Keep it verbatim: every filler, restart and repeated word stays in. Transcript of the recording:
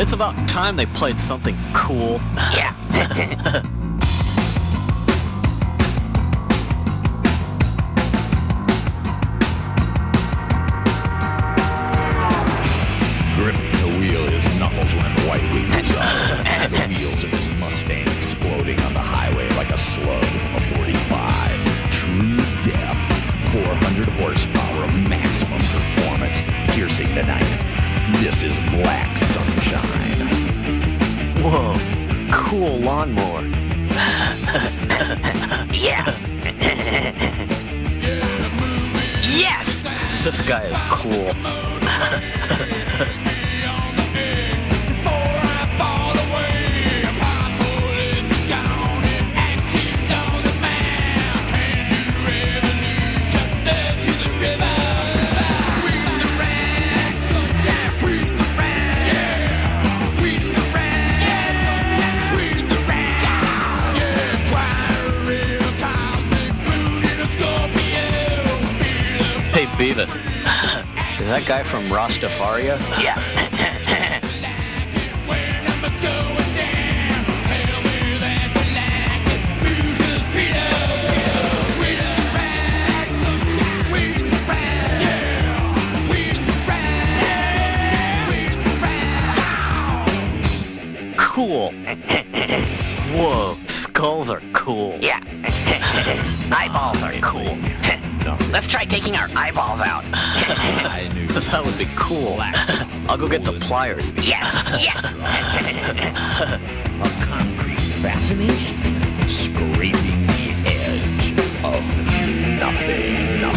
It's about time they played something cool. Yeah. Gripping the wheel, his knuckles went white with desire. The wheels of his Mustang exploding on the highway like a slug from a forty-five. True death. four hundred horsepower of maximum performance, piercing the night. This is Black Sunshine. Whoa, cool lawnmower. Yeah. Yes! This guy is cool. Hey, Beavis. Is that guy from Rastafaria? Yeah. Cool. Whoa, skulls are cool. Yeah. Eyeballs are cool. Let's try taking our eyeballs out. I knew That would be cool. I'll go get the pliers. Yes, yes. a concrete fascination, scraping the edge of nothing.